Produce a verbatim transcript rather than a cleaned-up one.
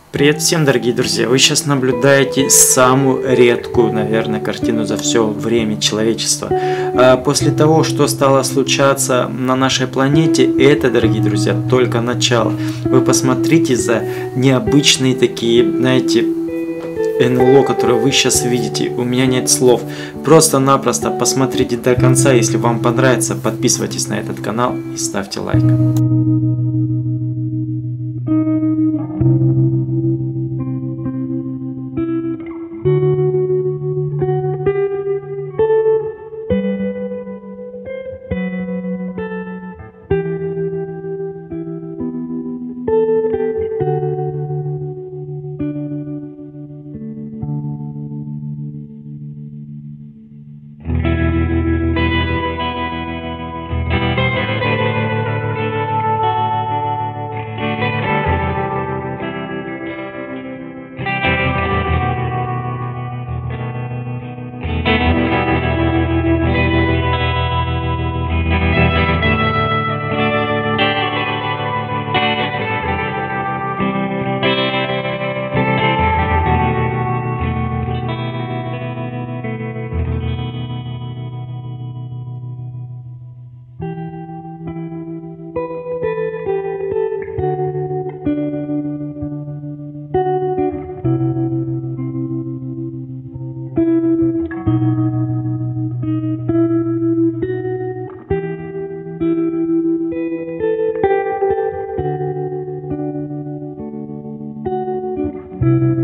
Привет всем, дорогие друзья! Вы сейчас наблюдаете самую редкую, наверное, картину за все время человечества. А после того, что стало случаться на нашей планете, это, дорогие друзья, только начало. Вы посмотрите за необычные такие, знаете, эн эл о, которые вы сейчас видите. У меня нет слов. Просто-напросто посмотрите до конца. Если вам понравится, подписывайтесь на этот канал и ставьте лайк. Thank you.